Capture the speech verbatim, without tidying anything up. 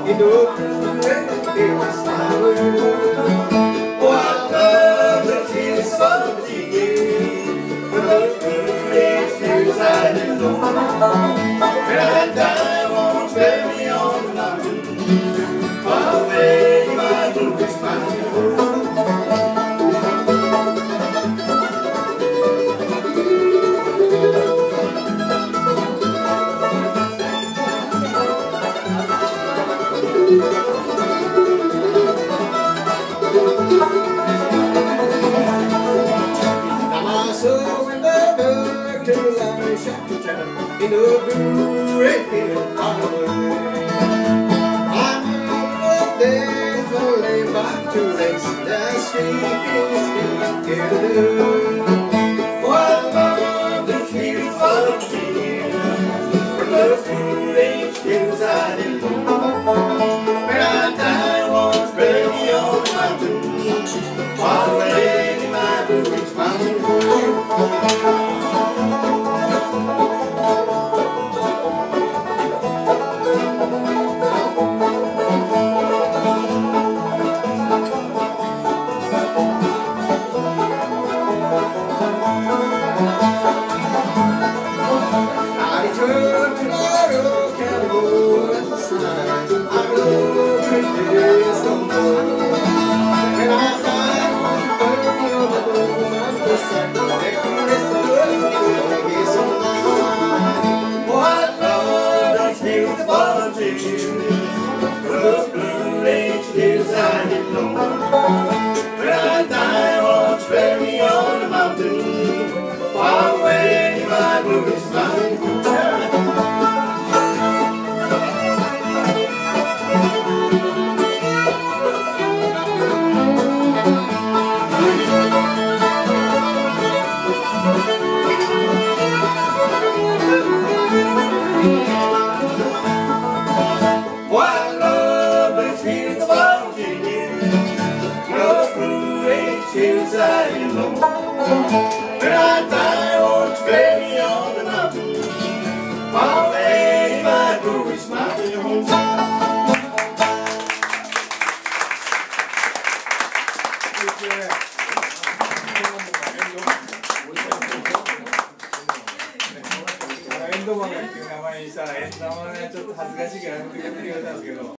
in the hills I will. Oh, I love the tears of the year, those blue hills I know. When I die, I won't bury me on the mountain, far away in my bluest mountain. In the blue red Hollywood, I know the days will lay back to race the sweet together. Oh, I love the fields of tears, for those blue red hills I didn't know. When I die, I won't bury me on the mountain, far away in my Blue Ridge Mountain. Those blue ridge hills I didn't know. When I die, I won't bury me on the mountain, far away in my Blue Ridge Mountain. Hills I know. When I die, I won't bury me on the mountain, far away in my Blue Ridge Mountain home. エンドマンがっていう名前にしたら、エンドマンがちょっと恥ずかしいからやめてくれたんですけど。